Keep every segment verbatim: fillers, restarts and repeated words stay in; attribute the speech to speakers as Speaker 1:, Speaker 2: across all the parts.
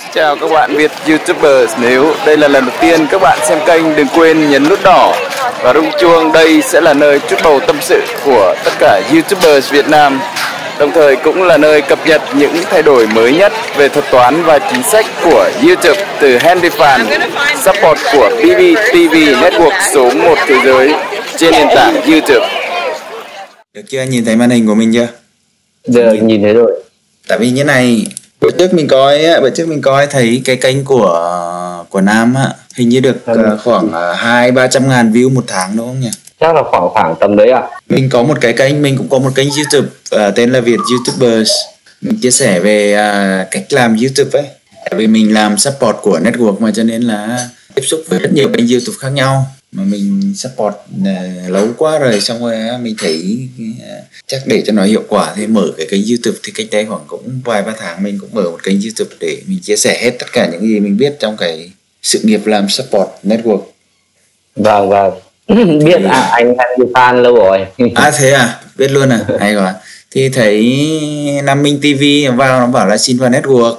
Speaker 1: Chào các bạn Việt YouTubers, nếu đây là lần đầu tiên các bạn xem kênh đừng quên nhấn nút đỏ và rung chuông. Đây sẽ là nơi trút bầu tâm sự của tất cả YouTubers Việt Nam, đồng thời cũng là nơi cập nhật những thay đổi mới nhất về thuật toán và chính sách của YouTube từ Handyfan, support của bê bê tê vê Network số một thế giới trên nền tảng YouTube.
Speaker 2: Được chưa? Nhìn thấy màn hình của mình chưa?
Speaker 3: Giờ nhìn, nhìn thấy rồi.
Speaker 2: Tại vì như này, bữa trước mình coi á, bữa trước mình coi thấy cái kênh của của Nam á, hình như được ừ. khoảng hai ba trăm ngàn view một tháng đúng không nhỉ?
Speaker 3: Chắc là khoảng khoảng tầm đấy ạ. À?
Speaker 2: Mình có một cái kênh, mình cũng có một kênh YouTube uh, tên là Việt YouTubers. Mình chia sẻ về uh, cách làm YouTube ấy. Tại vì mình làm support của network mà, cho nên là tiếp xúc với rất nhiều kênh YouTube khác nhau. Mà mình support uh, lâu quá rồi, xong rồi uh, mình thấy uh, chắc để cho nó hiệu quả thì mở cái kênh YouTube. Thì cách đây khoảng cũng vài ba tháng mình cũng mở một kênh YouTube để mình chia sẻ hết tất cả những gì mình biết trong cái sự nghiệp làm support network.
Speaker 3: Vâng vâng. Biết thì... à, anh anh fan lâu rồi.
Speaker 2: À thế à, biết luôn à, hay quá. Thì thấy Nam Minh ti vi vào nó bảo là xin vào network.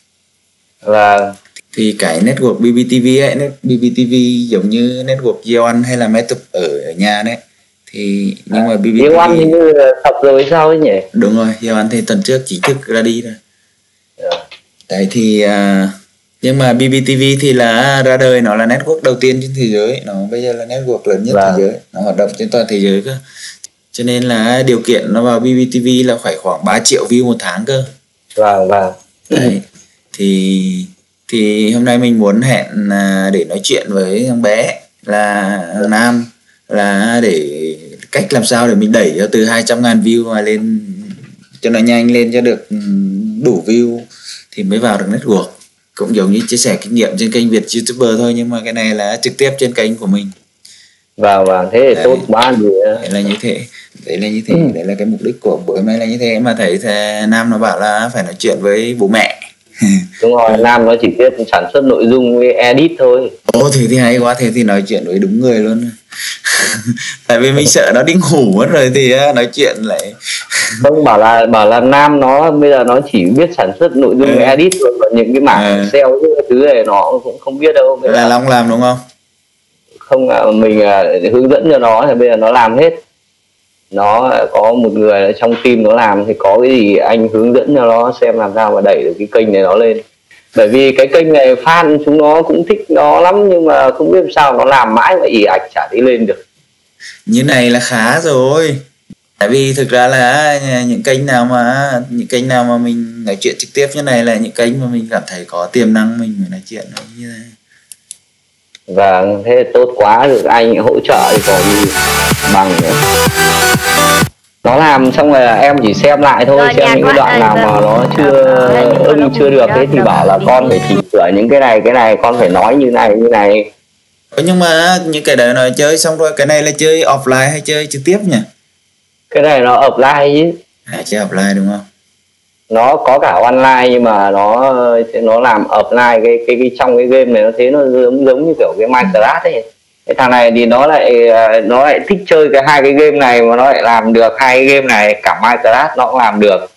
Speaker 3: Vâng.
Speaker 2: Thì cái network bê bê tê vê ấy, bê bê tê vê giống như network Yeon hay là Metub ở, ở nhà đấy. Thì nhưng mà bê bê tê vê
Speaker 3: Yeon hình như là tập rồi sao ấy nhỉ?
Speaker 2: Đúng rồi, Yeon thì tuần trước chính thức ra đi rồi.
Speaker 3: Yeah.
Speaker 2: Đấy thì uh, nhưng mà bê bê tê vê thì là ra đời, nó là network đầu tiên trên thế giới, nó bây giờ là network lớn nhất vâng. thế giới, nó hoạt động trên toàn thế giới cơ. Cho nên là điều kiện nó vào bê bê tê vê là phải khoảng ba triệu view một tháng cơ.
Speaker 3: Vâng vâng.
Speaker 2: Đấy. Thì thì hôm nay mình muốn hẹn để nói chuyện với thằng bé là Nam, là để cách làm sao để mình đẩy cho từ hai trăm ngàn view mà lên cho nó nhanh lên cho được đủ view thì mới vào được network. Cũng giống như chia sẻ kinh nghiệm trên kênh Việt YouTuber thôi, nhưng mà cái này là trực tiếp trên kênh của mình.
Speaker 3: Vâng vâng, thế thì tốt quá.
Speaker 2: Đấy là như thế, đấy là như thế, ừ. đấy là cái mục đích của buổi hôm nay là như thế. Mà thấy Nam nó bảo là phải nói chuyện với bố mẹ.
Speaker 3: Đúng rồi, Nam nó chỉ biết sản xuất nội dung với edit thôi.
Speaker 2: Ồ thế thì hay quá, thế thì nói chuyện với đúng người luôn. Tại vì mình sợ nó đi ngủ mất rồi thì nói chuyện lại
Speaker 3: không. Bảo là bảo là Nam nó bây giờ nó chỉ biết sản xuất nội dung, ừ. edit thôi, còn những cái mảng ừ. sale những cái thứ này nó cũng không biết đâu. Bây
Speaker 2: là
Speaker 3: giờ
Speaker 2: Long làm đúng không?
Speaker 3: Không, mình hướng dẫn cho nó thì bây giờ nó làm hết. Nó có một người ở trong team nó làm, thì có cái gì anh hướng dẫn cho nó xem làm sao mà đẩy được cái kênh này nó lên. Bởi vì cái kênh này fan chúng nó cũng thích nó lắm, nhưng mà không biết sao nó làm mãi mà ì ạch chả đi lên được.
Speaker 2: Như này là khá rồi. Tại vì thực ra là những kênh nào mà những kênh nào mà mình nói chuyện trực tiếp như này là những kênh mà mình cảm thấy có tiềm năng mình mới nói chuyện như thế.
Speaker 3: Vâng, thế tốt quá, được anh hỗ trợ thì còn gì bằng nữa. Nó làm xong rồi là em chỉ xem lại thôi, rồi, xem những cái đoạn nào mà nó chưa ưng chưa được thế thì bảo là con phải chỉnh sửa những cái này cái này, con phải nói như này như này.
Speaker 2: Nhưng mà những cái đấy nói chơi xong rồi, cái này là chơi offline hay chơi trực tiếp nhỉ?
Speaker 3: Cái này nó offline chứ.
Speaker 2: À, chơi offline đúng không?
Speaker 3: Nó có cả online nhưng mà nó nó làm offline. cái cái, cái trong cái game này nó thế, nó giống giống như kiểu cái Minecraft ấy. Cái thằng này thì nó lại nó lại thích chơi cái hai cái game này mà nó lại làm được hai cái game này, cả Minecraft nó cũng làm được.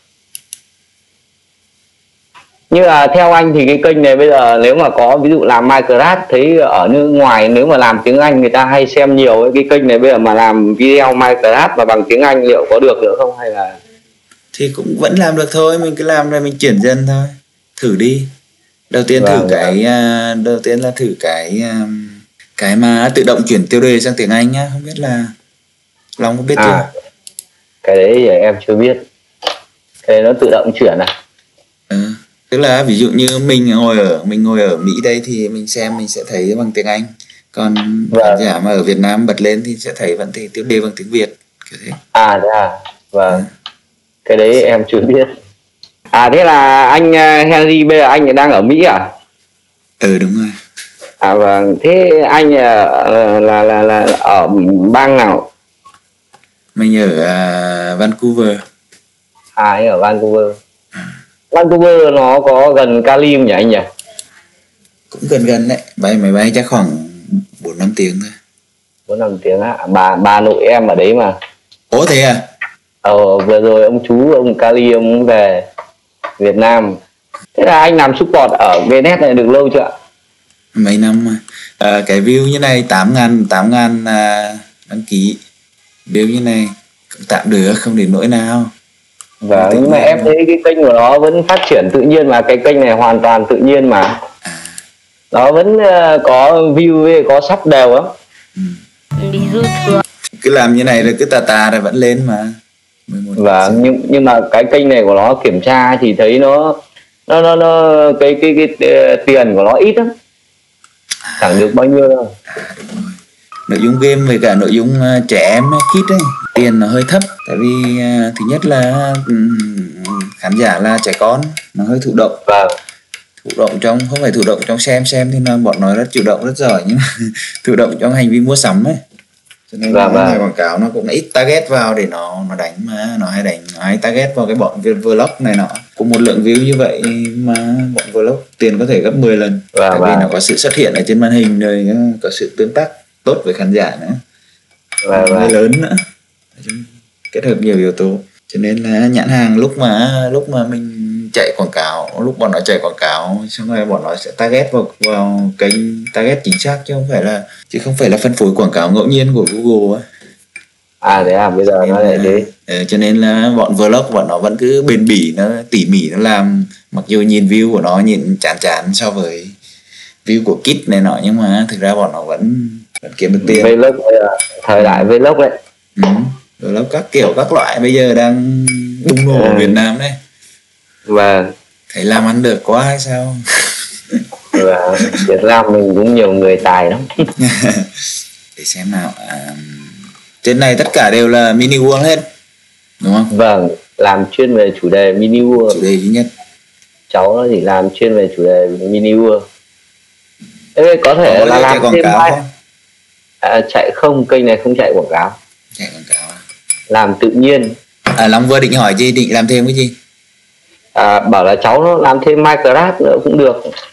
Speaker 3: Nhưng mà theo anh thì cái kênh này bây giờ nếu mà có ví dụ làm Minecraft, thấy ở nước ngoài nếu mà làm tiếng Anh người ta hay xem nhiều ấy, cái kênh này bây giờ mà làm video Minecraft và bằng tiếng Anh liệu có được nữa không, hay là
Speaker 2: thì cũng vẫn làm được thôi, mình cứ làm rồi mình chuyển dần thôi, thử đi. Đầu tiên vâng, thử cái vâng. đầu tiên là thử cái cái mà tự động chuyển tiêu đề sang tiếng Anh nhá, không biết là Long có biết à, chưa?
Speaker 3: Cái đấy thì em chưa biết. Cái nó tự động chuyển à?
Speaker 2: Ừ. Tức là ví dụ như mình ngồi ở mình ngồi ở Mỹ đây thì mình xem mình sẽ thấy bằng tiếng Anh, còn khán giả mà ở Việt Nam bật lên thì sẽ thấy vẫn thì tiêu đề bằng tiếng Việt kiểu thế.
Speaker 3: À thế à, vâng. Ừ. Cái đấy em chưa biết. À thế là anh Henry bây giờ anh đang ở Mỹ à?
Speaker 2: Ừ đúng rồi.
Speaker 3: À vâng, thế anh là là là, là ở bang nào?
Speaker 2: Mình ở uh, Vancouver.
Speaker 3: À anh ở Vancouver. À. Vancouver nó có gần Cali không nhỉ anh nhỉ?
Speaker 2: Cũng gần gần đấy, bay máy bay chắc khoảng bốn năm tiếng thôi.
Speaker 3: bốn năm tiếng á, bà bà nội em ở đấy mà.
Speaker 2: Ủa thế à?
Speaker 3: Ờ vừa rồi ông chú ông Cali ông về Việt Nam. Thế là anh làm support ở Vnet này được lâu chưa ạ?
Speaker 2: Mấy năm mà. À, cái view như này tám ngàn tám ngàn à, đăng ký. View như này cũng tạm được, không đến nỗi nào.
Speaker 3: Vâng, nhưng mà em thấy cái kênh của nó vẫn phát triển tự nhiên mà, cái kênh này hoàn toàn tự nhiên mà.
Speaker 2: À.
Speaker 3: Nó vẫn uh, có view, có sắp đều lắm.
Speaker 2: Ừ. Cứ làm như này rồi cứ tà tà rồi vẫn lên mà.
Speaker 3: Vâng, nhưng nhưng mà cái kênh này của nó kiểm tra thì thấy nó nó nó, nó cái, cái cái cái tiền của nó ít lắm, chẳng được bao nhiêu đâu.
Speaker 2: À, nội dung game với cả nội dung uh, trẻ em kid ấy, tiền nó hơi thấp. Tại vì uh, thứ nhất là um, khán giả là trẻ con, nó hơi thụ động.
Speaker 3: Vâng.
Speaker 2: Thụ động trong, không phải thụ động trong xem xem thì nó, bọn nó rất chủ động rất giỏi, nhưng mà thụ động trong hành vi mua sắm ấy. Cho nên là vâng. Quảng cáo nó cũng ít target vào để nó nó đánh, mà nó hay đánh, nó hay target vào cái bọn vlog này nọ. Cũng một lượng view như vậy mà bọn vlog tiền có thể gấp mười lần. Vâng, tại vì vâng. Nó có sự xuất hiện ở trên màn hình, rồi có sự tương tác tốt với khán giả nữa, và vâng. Lớn nữa, kết hợp nhiều yếu tố. Cho nên là nhãn hàng lúc mà lúc mà mình chạy quảng cáo, lúc bọn nó chạy quảng cáo xong rồi bọn nó sẽ target vào vào kênh target chính xác, chứ không phải là chứ không phải là phân phối quảng cáo ngẫu nhiên của Google ấy.
Speaker 3: À thế à, bây giờ nó lại thế.
Speaker 2: Ừ, cho nên là bọn vlog bọn nó vẫn cứ bền bỉ, nó tỉ mỉ nó làm, mặc dù nhìn view của nó nhìn chán chán so với view của Kit này nọ, nhưng mà thực ra bọn nó vẫn vẫn kiếm được tiền.
Speaker 3: Vlog thời đại vlog đấy.
Speaker 2: Ừ, vlog các kiểu các loại bây giờ đang bùng nổ ở Việt Nam đấy.
Speaker 3: Vâng.
Speaker 2: Thấy làm ăn được quá hay sao?
Speaker 3: Và Việt Nam mình cũng nhiều người tài lắm.
Speaker 2: Để xem nào. À, trên này tất cả đều là mini world hết, đúng không?
Speaker 3: Vâng, làm chuyên về chủ đề mini world.
Speaker 2: Chủ đề duy nhất.
Speaker 3: Cháu nó chỉ làm chuyên về chủ đề mini world. Thế có thể có là làm thêm hai. À, chạy không, kênh này không chạy quảng cáo.
Speaker 2: Chạy quảng cáo à?
Speaker 3: Làm tự nhiên.
Speaker 2: À, Long vừa định hỏi gì, định làm thêm cái gì?
Speaker 3: À, bảo là cháu nó làm thêm Minecraft nữa cũng được.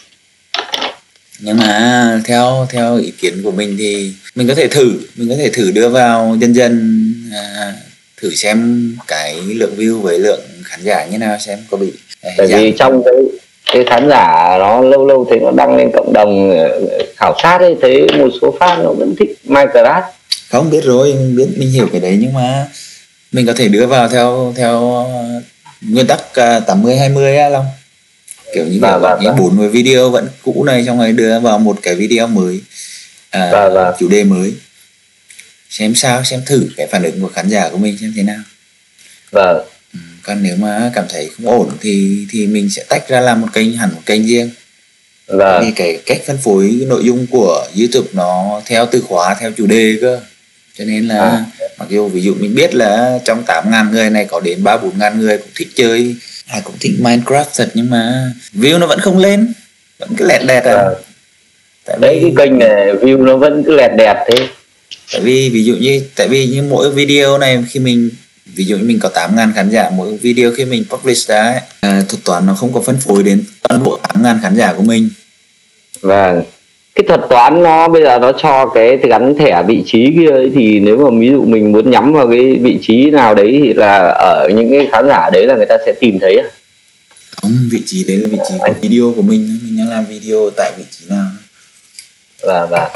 Speaker 2: Nhưng mà theo theo ý kiến của mình thì mình có thể thử mình có thể thử đưa vào dần dần, à, thử xem cái lượng view với lượng khán giả như nào, xem có bị
Speaker 3: tại vì trong cái cái khán giả nó lâu lâu thấy nó đăng lên cộng đồng khảo sát ấy, thấy một số fan nó vẫn thích Minecraft.
Speaker 2: Không biết rồi, mình biết, mình hiểu cái đấy, nhưng mà mình có thể đưa vào theo theo nguyên tắc tám mươi hai mươi á Long, kiểu như là
Speaker 3: và,
Speaker 2: những bốn mươi video vẫn cũ này, xong rồi đưa vào một cái video mới, à, và, và. chủ đề mới, xem sao, xem thử cái phản ứng của khán giả của mình xem thế nào.
Speaker 3: Vâng.
Speaker 2: Ừ, còn nếu mà cảm thấy không ổn thì thì mình sẽ tách ra làm một kênh, hẳn một kênh riêng. Vâng. Vì cái cách phân phối nội dung của YouTube nó theo từ khóa, theo chủ đề cơ, cho nên là à. Mặc dù ví dụ mình biết là trong tám ngàn người này có đến ba bốn ngàn người cũng thích chơi, à, cũng thích Minecraft thật, nhưng mà view nó vẫn không lên, vẫn cứ lẹt đẹt à. À.
Speaker 3: Tại đấy vì... cái kênh này view nó vẫn cứ lẹt đẹt thế.
Speaker 2: Tại vì ví dụ như tại vì như mỗi video này khi mình ví dụ như mình có tám ngàn khán giả, mỗi video khi mình publish ra ấy, à, thuật toán nó không có phân phối đến toàn bộ tám ngàn khán giả của mình.
Speaker 3: Vâng. Cái thuật toán nó bây giờ nó cho cái gắn thẻ vị trí kia ấy, thì nếu mà ví dụ mình muốn nhắm vào cái vị trí nào đấy thì là ở những cái khán giả đấy là người ta sẽ tìm thấy à?
Speaker 2: Không, vị trí đấy là vị trí của video của mình, mình đang làm video tại vị trí nào.
Speaker 3: Và và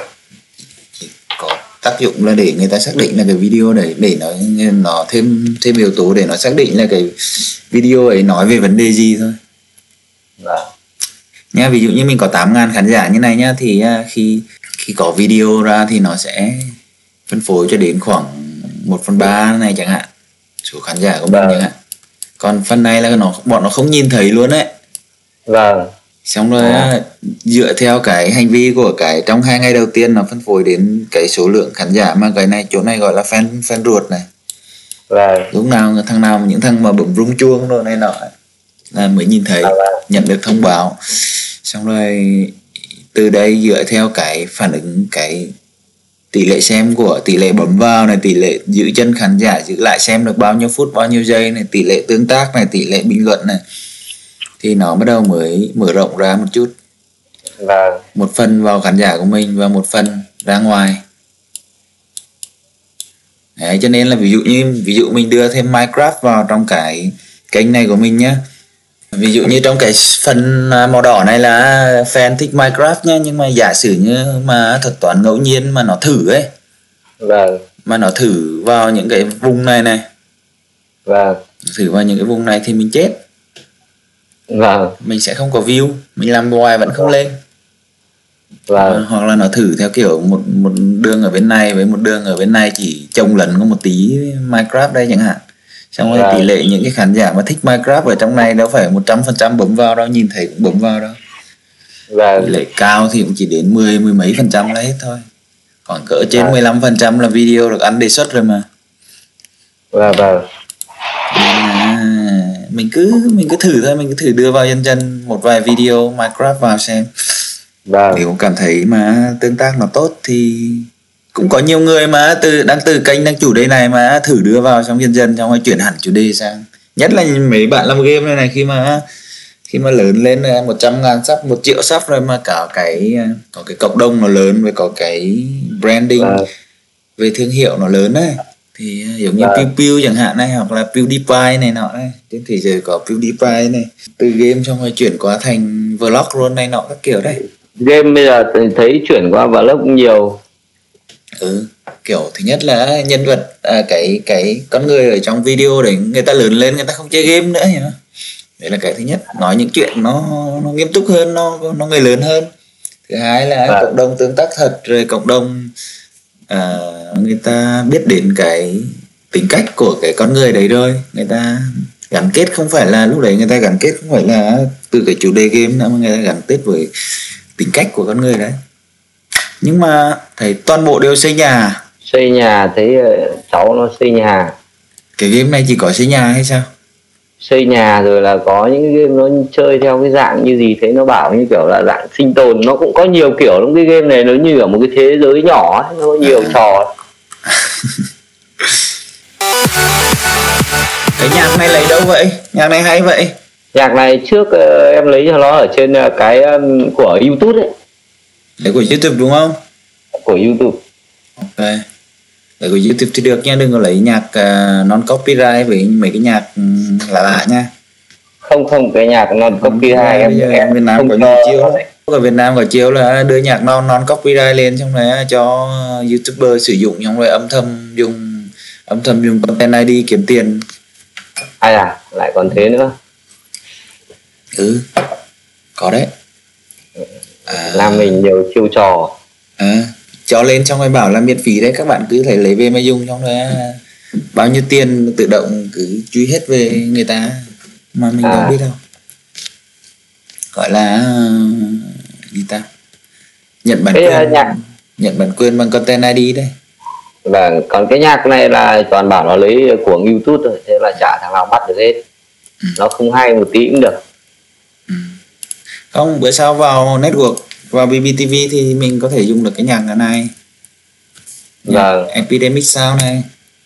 Speaker 2: có tác dụng là để người ta xác định là cái video đấy, để nó nó thêm thêm yếu tố để nó xác định là cái video ấy nói về vấn đề gì thôi.
Speaker 3: Vâng.
Speaker 2: Nha, ví dụ như mình có tám ngàn khán giả như này nhá, thì khi khi có video ra thì nó sẽ phân phối cho đến khoảng một phần ba này chẳng hạn, số khán giả của mình chẳng hạn. Còn phần này là nó bọn nó không nhìn thấy luôn đấy.
Speaker 3: Vâng.
Speaker 2: Xong rồi à. Dựa theo cái hành vi của cái trong hai ngày đầu tiên nó phân phối đến cái số lượng khán giả, mà cái này chỗ này gọi là fan fan ruột này.
Speaker 3: Vâng.
Speaker 2: Lúc nào thằng nào những thằng mà bấm rung chuông rồi này nọ là mới nhìn thấy, à, vâng. Nhận được thông báo. Xong rồi từ đây dựa theo cái phản ứng, cái tỷ lệ xem của tỷ lệ bấm vào này, tỷ lệ giữ chân khán giả giữ lại xem được bao nhiêu phút, bao nhiêu giây này, tỷ lệ tương tác này, tỷ lệ bình luận này, thì nó bắt đầu mới mở rộng ra một chút.
Speaker 3: Vâng.
Speaker 2: Một phần vào khán giả của mình và một phần ra ngoài. Đấy, cho nên là ví dụ như ví dụ mình đưa thêm Minecraft vào trong cái kênh này của mình nhé, ví dụ như trong cái phần màu đỏ này là fan thích Minecraft nhá, nhưng mà giả sử như mà thuật toán ngẫu nhiên mà nó thử ấy,
Speaker 3: Vâng,
Speaker 2: mà nó thử vào những cái vùng này này,
Speaker 3: vâng,
Speaker 2: thử vào những cái vùng này thì mình chết,
Speaker 3: vâng,
Speaker 2: mình sẽ không có view, mình làm hoài vẫn không lên.
Speaker 3: vâng,
Speaker 2: Hoặc là nó thử theo kiểu một một đường ở bên này với một đường ở bên này chỉ trồng lẫn có một tí Minecraft đây chẳng hạn, xong rồi
Speaker 3: Vâng.
Speaker 2: tỷ lệ những cái khán giả mà thích Minecraft ở trong này đâu phải một trăm phần trăm bấm vào đâu, nhìn thấy cũng bấm vào đâu, tỷ
Speaker 3: vâng,
Speaker 2: lệ cao thì cũng chỉ đến mười mười mấy phần trăm là hết thôi, khoảng cỡ trên
Speaker 3: Vâng.
Speaker 2: mười lăm phần trăm là video được ăn đề xuất rồi mà.
Speaker 3: vâng, vâng,
Speaker 2: Nên là mình cứ mình cứ thử thôi, mình cứ thử đưa vào dần dần một vài video Minecraft vào xem.
Speaker 3: vâng,
Speaker 2: Nếu cảm thấy mà tương tác nó tốt thì cũng có nhiều người mà từ đang từ kênh đang chủ đề này mà thử đưa vào xong dần dần xong rồi chuyển hẳn chủ đề sang. Nhất là mấy bạn làm game này này, khi mà khi mà lớn lên một trăm ngàn sub, một triệu sub rồi mà cả cái có cái cộng đồng nó lớn, với có cái branding
Speaker 3: Vâng.
Speaker 2: về thương hiệu nó lớn đấy, thì giống như
Speaker 3: Vâng.
Speaker 2: Pew Pew chẳng hạn này, hoặc là PewDiePie này nọ này, trên thế giới có PewDiePie này, từ game xong rồi chuyển qua thành vlog luôn này nọ các kiểu đấy.
Speaker 3: Game bây giờ thấy chuyển qua vlog nhiều.
Speaker 2: Ừ, kiểu thứ nhất là nhân vật à, cái cái con người ở trong video đấy người ta lớn lên người ta không chơi game nữa nhỉ, đấy là cái thứ nhất, nói những chuyện nó nó nghiêm túc hơn, nó nó người lớn hơn. Thứ hai là
Speaker 3: Vâng.
Speaker 2: cộng đồng tương tác thật, rồi cộng đồng à, người ta biết đến cái tính cách của cái con người đấy, rồi người ta gắn kết, không phải là lúc đấy người ta gắn kết không phải là từ cái chủ đề game nữa, mà người ta gắn kết với tính cách của con người đấy. Nhưng mà thấy toàn bộ đều xây nhà.
Speaker 3: Xây nhà, thấy ờ, cháu nó xây nhà.
Speaker 2: Cái game này chỉ có xây nhà hay sao?
Speaker 3: Xây nhà rồi là có những cái game nó chơi theo cái dạng như gì, thấy nó bảo như kiểu là dạng sinh tồn, nó cũng có nhiều kiểu lắm. Cái game này nó như ở một cái thế giới nhỏ ấy, nó có nhiều trò.
Speaker 2: Cái nhạc này lấy đâu vậy? Nhạc này hay vậy?
Speaker 3: Nhạc này trước ờ, em lấy cho nó ở trên ờ, cái um, của YouTube ấy,
Speaker 2: Lấy của YouTube đúng không?
Speaker 3: của YouTube.
Speaker 2: Ok. Lấy của YouTube thì được nha, đừng có lấy nhạc uh, non copyright với mấy cái nhạc um, lạ lạ nha.
Speaker 3: Không không, cái nhạc non copyright em
Speaker 2: Bây giờ
Speaker 3: em
Speaker 2: Việt Nam
Speaker 3: không
Speaker 2: có
Speaker 3: cho
Speaker 2: nhiều chiêu
Speaker 3: nó
Speaker 2: lắm. Ở Việt Nam có chiêu là đưa nhạc non non copyright lên, xong rồi cho YouTuber sử dụng, xong rồi âm thầm dùng âm thầm dùng content i đê kiếm tiền.
Speaker 3: Ai à, lại còn thế nữa.
Speaker 2: Ừ, có đấy. À,
Speaker 3: Làm mình nhiều chiêu trò.
Speaker 2: à, cho lên xong rồi bảo là miễn phí đấy, các bạn cứ thể lấy về mà dùng, xong rồi à, bao nhiêu tiền tự động cứ truy hết về người ta mà mình
Speaker 3: À.
Speaker 2: đâu biết đâu. Gọi là uh, gì ta, nhận bản
Speaker 3: Cái,
Speaker 2: quyền,
Speaker 3: uh, nhạc-
Speaker 2: nhận bản quyền bằng content i đê đấy.
Speaker 3: Và còn cái nhạc này là toàn bảo nó lấy của YouTube rồi, thế là chả thằng nào bắt được hết. Nó không hay một tí cũng được.
Speaker 2: Không, bữa sau vào network, vào bê bê tê vê thì mình có thể dùng được cái nhạc này.
Speaker 3: Vâng.
Speaker 2: Epidemic Sound này.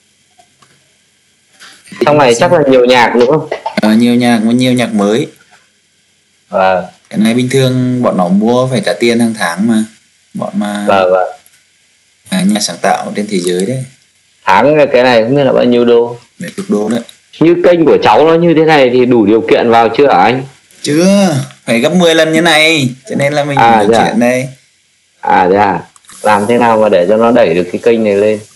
Speaker 3: Trong này chắc là nhiều nhạc đúng không?
Speaker 2: Ờ, nhiều nhạc, có nhiều nhạc mới.
Speaker 3: Vâng,
Speaker 2: Cái này bình thường bọn nó mua phải trả tiền hàng tháng mà. Bọn mà
Speaker 3: vâng, vâng.
Speaker 2: à, nhà sáng tạo trên thế giới đấy,
Speaker 3: Tháng cái này không biết là bao nhiêu đô.
Speaker 2: mấy chục đô đấy.
Speaker 3: Như kênh của cháu nó như thế này thì đủ điều kiện vào chưa hả anh?
Speaker 2: Chưa, phải gấp mười lần như này, cho nên là mình
Speaker 3: À,
Speaker 2: nói
Speaker 3: dạ.
Speaker 2: chuyện đây.
Speaker 3: À thế à? Làm thế nào mà để cho nó đẩy được cái kênh này lên?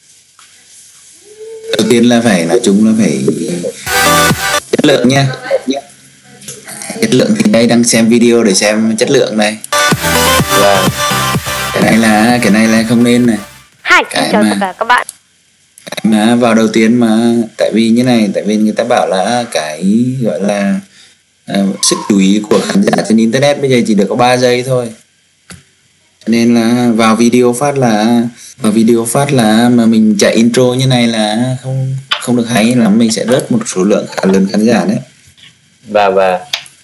Speaker 2: Đầu tiên là phải, nói chung là phải chất lượng nha. Chất lượng thì đây đang xem video để xem chất lượng này.
Speaker 3: Vâng.
Speaker 2: Cái này là cái này là không nên này.
Speaker 4: Hi,
Speaker 2: Cái
Speaker 4: xin chào
Speaker 2: mà-
Speaker 4: tất cả các bạn.
Speaker 2: Cái mà vào đầu tiên mà tại vì như này, tại vì người ta bảo là cái gọi là à, sức chú ý của khán giả trên internet bây giờ chỉ được có ba giây thôi, cho nên là vào video phát là vào video phát là mà mình chạy intro như này là không không được hay lắm, mình sẽ rớt một số lượng khá lớn khán giả đấy.
Speaker 3: Và và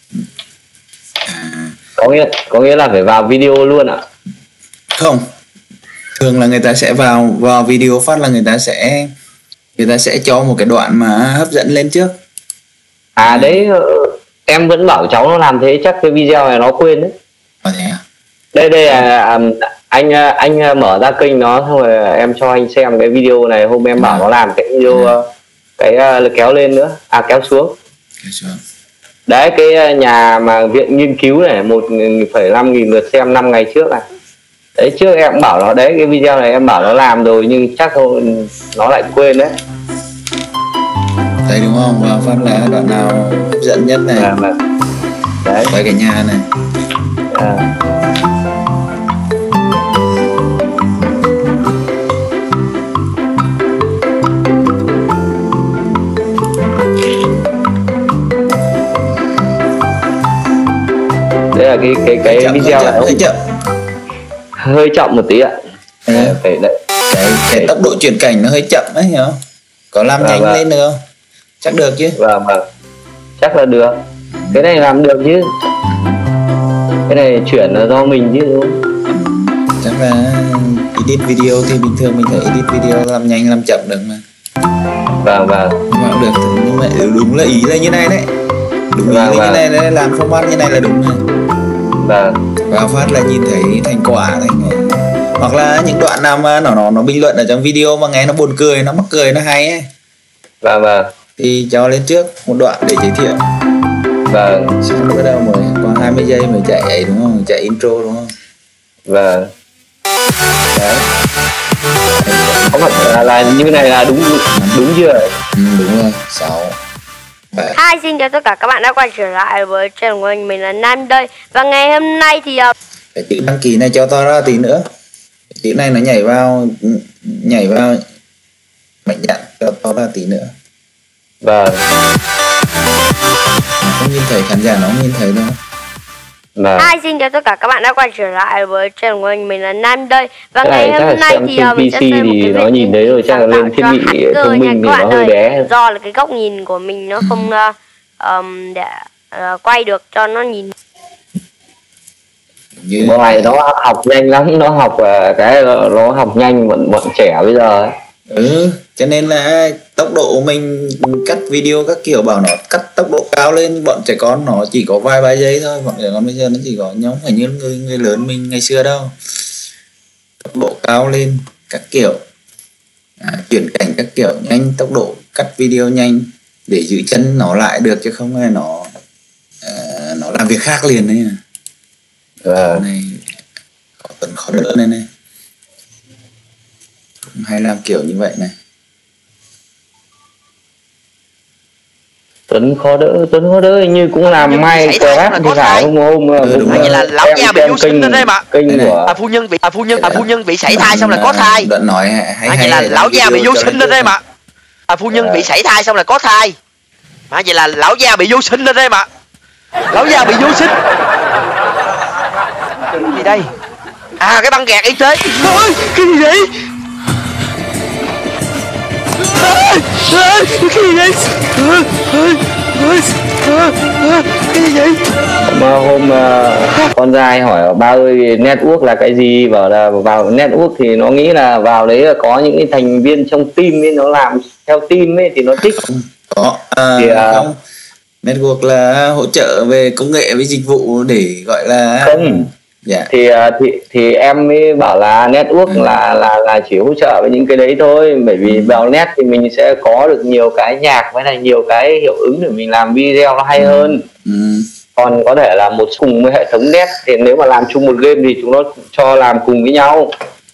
Speaker 2: À,
Speaker 3: có nghĩa có nghĩa là phải vào video luôn ạ.
Speaker 2: không, thường là người ta sẽ vào vào video phát là người ta sẽ người ta sẽ cho một cái đoạn mà hấp dẫn lên trước.
Speaker 3: À đấy, ờ, em vẫn bảo cháu nó làm thế, chắc cái video này nó quên đấy.
Speaker 2: Có thế à?
Speaker 3: Đây đây là à, anh anh mở ra kênh nó xong rồi em cho anh xem cái video này, hôm em bảo nó làm cái video ờ, cái ờ, kéo lên nữa, à kéo xuống.
Speaker 2: Kéo xuống.
Speaker 3: Đấy cái nhà mà viện nghiên cứu này một phẩy năm nghìn lượt xem năm ngày trước này. Đấy trước em bảo nó đấy, cái video này em bảo nó làm rồi nhưng chắc thôi nó lại quên đấy.
Speaker 2: Đây đúng không? Vào phát là đoạn nào hấp dẫn nhất này.
Speaker 3: À, mà. Đấy.
Speaker 2: Quay cái nhà này.
Speaker 3: À. Đây là cái cái cái
Speaker 2: chậm,
Speaker 3: video
Speaker 2: chậm,
Speaker 3: này
Speaker 2: hơi chậm.
Speaker 3: Hơi chậm một tí ạ.
Speaker 2: Ừ.
Speaker 3: Phải đấy.
Speaker 2: Cái, cái tốc độ chuyển cảnh nó hơi chậm ấy hiểu không? Có làm
Speaker 3: Vâng,
Speaker 2: nhanh
Speaker 3: vâng.
Speaker 2: lên được không? Chắc được chứ?
Speaker 3: Vâng vâng. Chắc là được. Cái này làm được chứ. Cái này chuyển là do mình chứ đúng không?
Speaker 2: Chắc là edit video thì bình thường mình phải edit video làm nhanh làm chậm được mà.
Speaker 3: Vâng vâng.
Speaker 2: Mà cũng được, nhưng mà đúng là ý là như này đấy. Đúng
Speaker 3: Vâng,
Speaker 2: ý là
Speaker 3: vâng.
Speaker 2: như này đấy, làm format như này là đúng này.
Speaker 3: Vâng.
Speaker 2: Vào phát là nhìn thấy thành quả thành này. Hoặc là những đoạn nào mà nó nó nó bình luận ở trong video mà nghe nó buồn cười, nó mắc cười, nó hay ấy,
Speaker 3: Vâng vâng.
Speaker 2: thì cho lên trước một đoạn để giới thiệu.
Speaker 3: Vâng.
Speaker 2: Xong bắt đầu mới có hai mươi giây mới chạy ấy đúng không? Chạy intro đúng không?
Speaker 3: Vâng. Đấy. Có phải là, là như này là đúng đúng chưa?
Speaker 2: Ừ, đúng rồi. Sáu.
Speaker 4: Hi, xin chào tất cả các bạn đã quay trở lại với channel của mình, mình là Nam đây. Và ngày hôm nay thì uh...
Speaker 2: cái chữ đăng ký này cho to ra tí nữa. Cái chữ này nó nhảy vào nhảy vào mạnh dạn cho to ra tí nữa.
Speaker 3: Vâng.
Speaker 2: Không nhìn thấy, khán giả nó không nhìn thấy đâu.
Speaker 3: Vâng.
Speaker 4: Hi, xin chào tất cả các bạn đã quay trở lại với channel của mình, mình là Nam đây. Và
Speaker 3: Cái
Speaker 4: ngày
Speaker 3: này chắc
Speaker 4: hôm
Speaker 3: là
Speaker 4: nay
Speaker 3: xem
Speaker 4: thì
Speaker 3: trên
Speaker 4: uh, mình sẽ
Speaker 3: pê xê
Speaker 4: xem một
Speaker 3: thì
Speaker 4: cái
Speaker 3: nó
Speaker 4: video
Speaker 3: nhìn thấy rồi, chắc là
Speaker 4: sáng
Speaker 3: lên
Speaker 4: tạo
Speaker 3: thiết
Speaker 4: cho
Speaker 3: bị
Speaker 4: hacker
Speaker 3: thông
Speaker 4: nha
Speaker 3: minh thì
Speaker 4: các bạn
Speaker 3: nó hơi
Speaker 4: ơi.
Speaker 3: bé.
Speaker 4: Do là cái góc nhìn của mình nó không uh, um, để uh, quay được cho nó nhìn.
Speaker 2: Như
Speaker 3: Bộ này nó học nhanh lắm, nó học uh, cái nó học nhanh bọn bọn trẻ bây giờ ấy.
Speaker 2: Ừ, cho nên là tốc độ mình cắt video các kiểu bảo nó cắt tốc độ cao lên, bọn trẻ con nó chỉ có vài ba giây thôi, bọn trẻ con bây giờ nó chỉ có nhóm phải như người người lớn mình ngày xưa đâu. Tốc độ cao lên các kiểu, à, chuyển cảnh các kiểu nhanh, tốc độ cắt video nhanh để giữ chân nó lại được, chứ không là nó à, nó làm việc khác liền đấy.
Speaker 3: Vâng.
Speaker 2: Này khó tấn khó đỡ này này, cũng hay làm kiểu như vậy này.
Speaker 3: Tuấn khó đỡ, Tuấn khó đỡ như cũng làm may quá thì phải không hôm
Speaker 2: Ừ, đúng
Speaker 5: Vậy
Speaker 2: rồi.
Speaker 5: là lão già bị vô sinh lên đây mà.
Speaker 3: Kênh của
Speaker 5: À, phu nhân bị à, phu nhân à, phu nhân bị sảy thai xong là có thai.
Speaker 2: Đoạn nói hay, hay,
Speaker 5: À, vậy là
Speaker 2: hay
Speaker 5: lão già bị vô
Speaker 2: cho
Speaker 5: sinh
Speaker 2: lên
Speaker 5: lên đây
Speaker 2: trước.
Speaker 5: mà. À, phu nhân bị sảy thai xong là có thai. Mà vậy là lão già bị vô sinh lên đây mà. Lão già bị vô sinh. Gì đây? À, cái băng gạc y tế. Ôi, cái gì vậy? À, à, cái gì vậy? À, à, à, à, cái gì vậy?
Speaker 3: mà hôm uh, con trai hỏi ba ơi network là cái gì, bảo là vào network thì nó nghĩ là vào đấy là có những cái thành viên trong team ấy, nó làm theo team ấy thì nó thích.
Speaker 2: Có à,
Speaker 3: Thì, à,
Speaker 2: không, network là hỗ trợ về công nghệ với dịch vụ để gọi là
Speaker 3: Không.
Speaker 2: dạ.
Speaker 3: thì uh, thì thì em mới bảo là network
Speaker 2: Ừ.
Speaker 3: là là là chỉ hỗ trợ với những cái đấy thôi, bởi vì vào net thì mình sẽ có được nhiều cái nhạc với này nhiều cái hiệu ứng để mình làm video nó hay hơn.
Speaker 2: Ừ.
Speaker 3: Còn có thể là một cùng với hệ thống net thì nếu mà làm chung một game thì chúng nó cho làm cùng với nhau.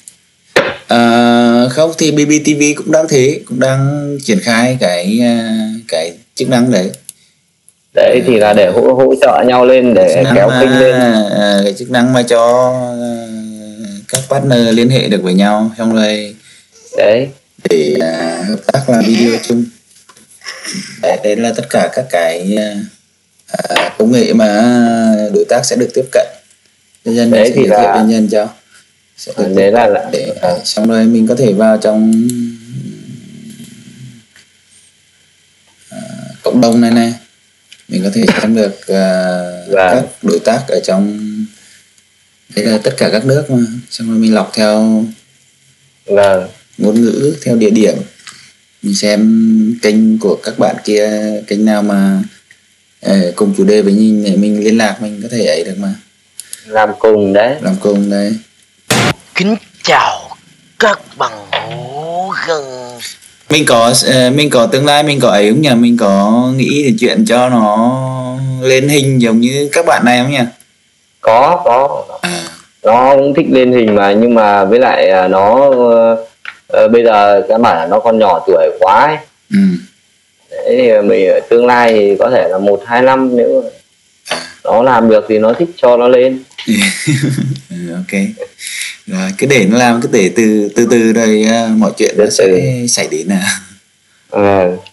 Speaker 2: À, không thì bê bê tê vê cũng đang thế, cũng đang triển khai cái à, cái chức năng đấy.
Speaker 3: Đấy thì là để hỗ, hỗ trợ nhau lên để
Speaker 2: Chức năng
Speaker 3: kéo
Speaker 2: mà,
Speaker 3: kênh lên.
Speaker 2: à, cái chức năng mà cho à, các partner liên hệ được với nhau, xong rồi
Speaker 3: Đấy.
Speaker 2: để à, hợp tác làm video chung. Đấy, đấy là tất cả các cái à, công nghệ mà đối tác sẽ được tiếp cận. Nhân dân
Speaker 3: Đấy
Speaker 2: sẽ
Speaker 3: thì
Speaker 2: giới
Speaker 3: là-
Speaker 2: thiệu nhân dân cho. Sẽ được
Speaker 3: Đấy
Speaker 2: tiếp
Speaker 3: là-
Speaker 2: cận
Speaker 3: là-
Speaker 2: để à, xong rồi mình có thể vào trong à, cộng đồng này này, mình có thể xem được à,
Speaker 3: Dạ.
Speaker 2: các đối tác ở trong đây là tất cả các nước mà, xong rồi mình lọc theo
Speaker 3: Vâng.
Speaker 2: ngôn ngữ, theo địa điểm, mình xem kênh của các bạn kia, kênh nào mà ờ, cùng chủ đề với mình để mình liên lạc, mình có thể ấy được mà,
Speaker 3: Làm cùng đấy.
Speaker 2: làm cùng đấy.
Speaker 5: Kính chào các bằng hữu gần.
Speaker 2: Mình có ờ, mình có tương lai mình có ấy không nhỉ, mình có nghĩ đến chuyện cho nó lên hình giống như các bạn này không nhỉ?
Speaker 3: có có
Speaker 2: À,
Speaker 3: nó cũng thích lên hình mà, nhưng mà với lại à, nó ờ, bây giờ cái bản là nó còn nhỏ tuổi quá ấy.
Speaker 2: ừ.
Speaker 3: Đấy, thì mình ở tương lai thì có thể là một hai năm nếu nó làm được thì nó thích cho nó lên.
Speaker 2: Ừ, ok. Rồi cứ để nó làm, cứ để từ từ từ rồi à, mọi chuyện nó
Speaker 3: Từ
Speaker 2: sẽ
Speaker 3: từ.
Speaker 2: xảy đến à.
Speaker 3: Ờ.